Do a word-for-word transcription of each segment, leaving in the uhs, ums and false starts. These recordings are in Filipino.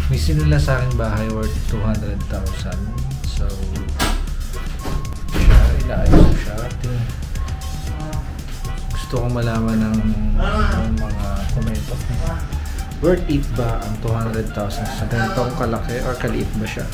May sinula sa aking bahay worth two hundred thousand. So, siya, inaayos ko siya. Gusto kong malaman ng, ng mga komento. Worth it ba ang two hundred thousand sa ganitong kalaki or kaliit ba siya?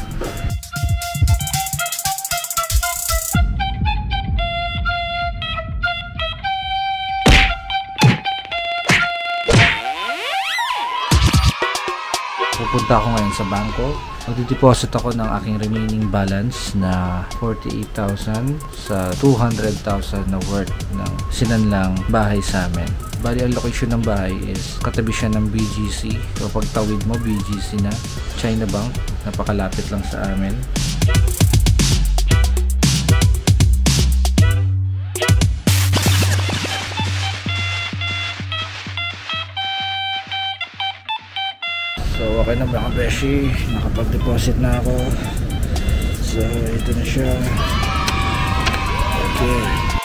Pupunta ako ngayon sa bangko. Magdi-deposit ako ng aking remaining balance na forty-eight thousand sa two hundred thousand na worth ng sinanlang bahay sa amin. Bali, ang location ng bahay is katabi siya ng B G C. So pagtawid mo, B G C na. China Bank. Napakalapit lang sa amin. So okay na mga beshi, nakapag-deposit na ako. So ito na siya. Okay.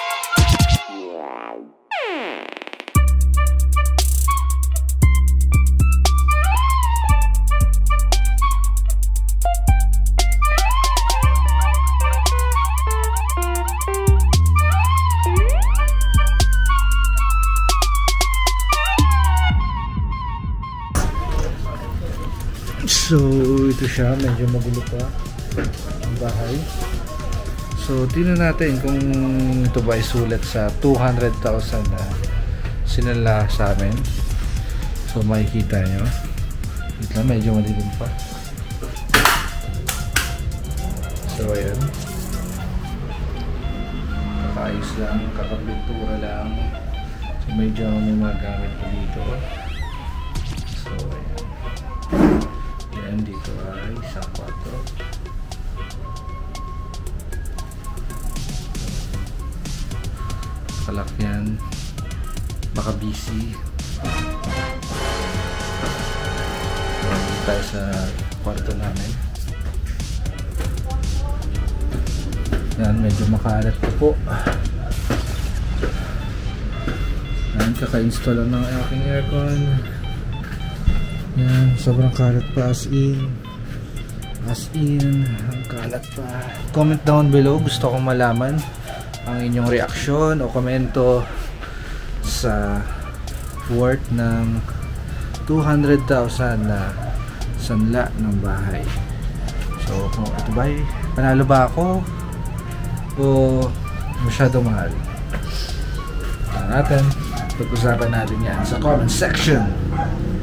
So, ito siya. Medyo magulo pa ang bahay. So, tingnan natin kung ito ba ay sulat sa two hundred thousand na sinala sa amin. So, makikita nyo. Ito medyo madilim pa. So, ayan. Kakaayos lang. Kakabintura lang. So, medyo may mga gamit pa dito. So, ayan. Ayan, dito ay isang kwarto. Kalakyan. Baka busy. Dito tayo sa kwarto namin. Ayan, medyo makalat ko po. Ayan, kaka-install lang ng aking aircon. Yan, sobrang kalat pa as in as in ang kalat pa. Comment down below, gusto kong malaman ang inyong reaksyon o komento sa worth ng two hundred thousand na sanla ng bahay. So kung ito ba, panalo ba ako o masyado mahal? Ito natin, pag-usapan natin yan sa comment section.